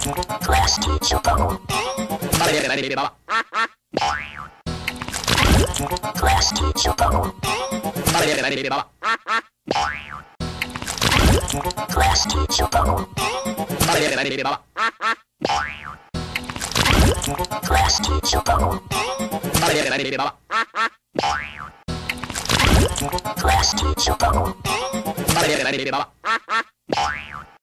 Class teacher bubble. Class teacher bubble. Class teacher bubble. Class teacher bubble. Class teacher bubble.